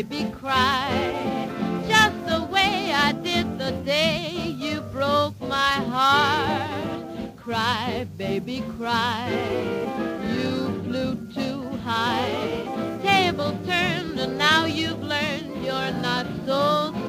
baby, cry. Just the way I did the day you broke my heart. Cry, baby, cry. You flew too high. Table turned and now you've learned you're not so